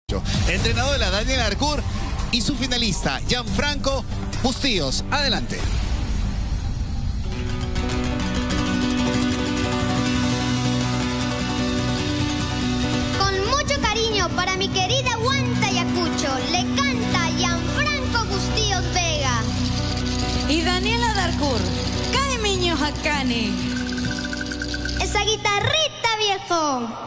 Entrenador de la Daniela Darcourt y su finalista, Gianfranco Bustíos. Adelante. Con mucho cariño para mi querida Huanta Ayacucho, le canta Gianfranco Bustíos Vega. Y Daniela Darcourt, cae miño jacane. Esa guitarrita, viejo.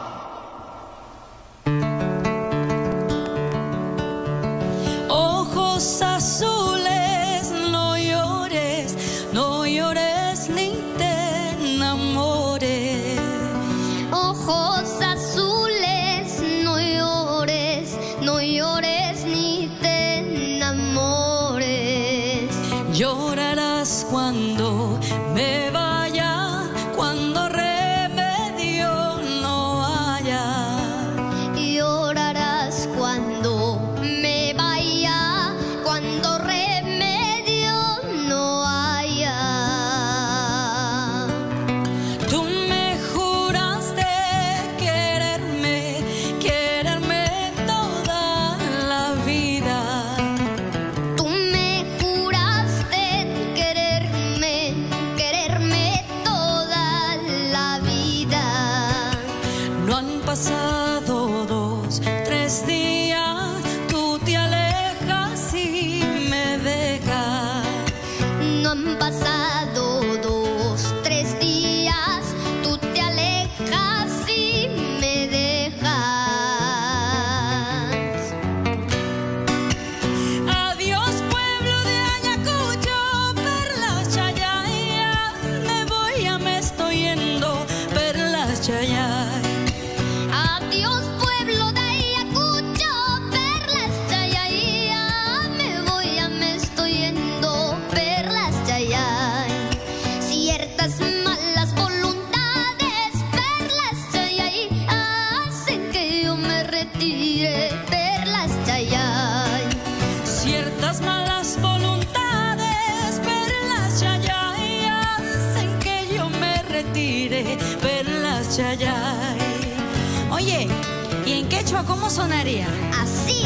Ojos azules, no llores, no llores ni te enamores. Ojos azules, no llores, no llores ni te enamores. Llorarás cuando me vaya, cuando remedio no haya. Llorarás cuando me vaya, cuando remedio no haya. Tú me juraste quererme, quererme toda la vida. Tú me juraste quererme, quererme toda la vida. No han pasado 2, 3 días, tú te alejas y me dejas. No han pasado 2, 3 días, tú te alejas y me dejas. Adiós pueblo de Ayacucho, perlas chayaya, me voy, ya me estoy yendo, perlas chayaya. Adiós pueblo de Ayacucho, perlas chayaya, me voy, ya me estoy yendo, perlas chayay. Ciertas malas voluntades, perlas chayay, hacen que yo me retire, perlas chayay. Ciertas malas voluntades, perlas chayay, hacen que yo me retire, perlas chayay. Oye, ¿y en quechua cómo sonaría? Así.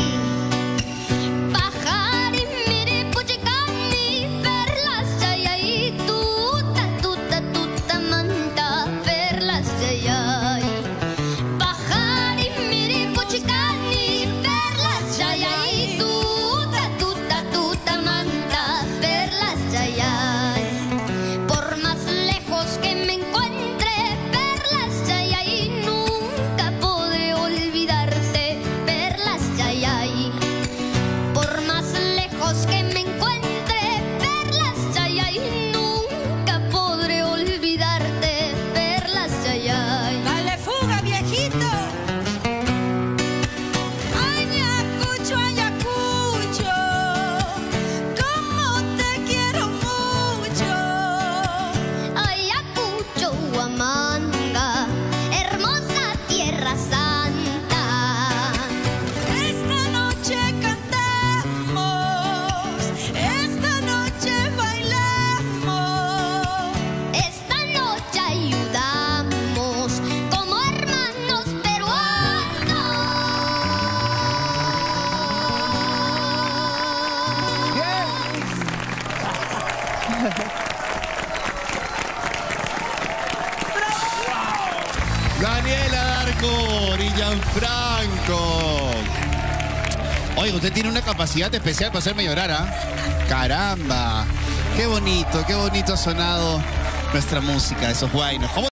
Pajari, miri, puchicani, perlas chayay, tuta, manta, perlas chayay. Pajari, miri, puchicani, perlas chayay, tuta, manta, perlas chayay. Por más lejos que me encuentre, perlas chayay, nunca podré olvidarte, perlas chayay. Por más lejos que me encuentre, perlas chayay, nunca podré olvidarte, perlas chayay. Dale fuga, viejito. Ayacucho, Ayacucho, como te quiero mucho. Ayacucho, Huamanga, hermosa tierra santa. Esta noche cantamos, esta noche bailamos. Esta noche ayudamos como hermanos peruanos. Daniela Darcourt y Gianfranco. Oiga, usted tiene una capacidad especial para hacerme llorar, ¿ah? Caramba. Qué bonito ha sonado nuestra música, esos guainos.